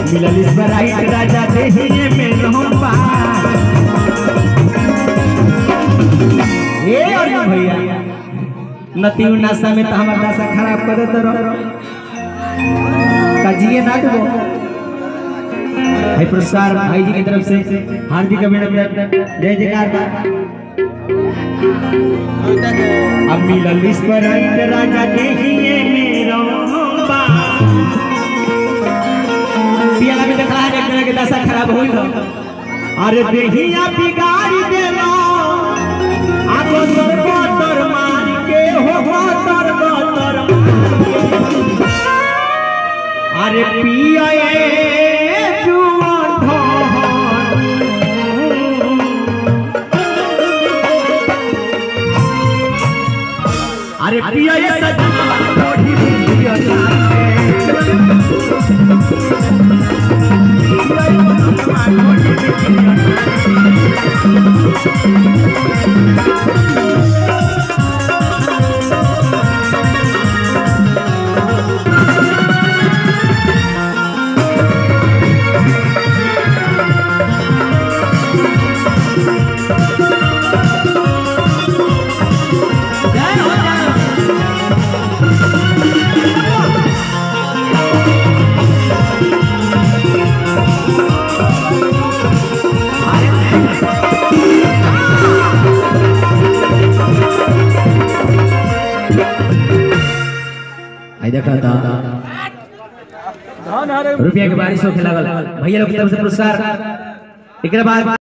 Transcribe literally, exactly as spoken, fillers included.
मिलल स्प्राइट राजा देहिए में रहबा ए और भैया नतीउ नशा में तो हमार दशा खराब कर देत रहो काजिए ना दो भाई पुरस्कार भाई जी की तरफ से हार्दिक अभिनंदन जय जयकार। अब मिलल स्प्राइट राजा देहिए में रहबा पियाला में देखला है एक के दशा खराब होई न अरे देहिया बिगाड़ी देलो आगो तर तर मार के हो तर तर अरे पिया ए जुआन धन अरे पिया ए सजना कोठी पिया देखा था रुपया के बारिश होके लागल भैया लोग की तरफ से पुरस्कार एक बाद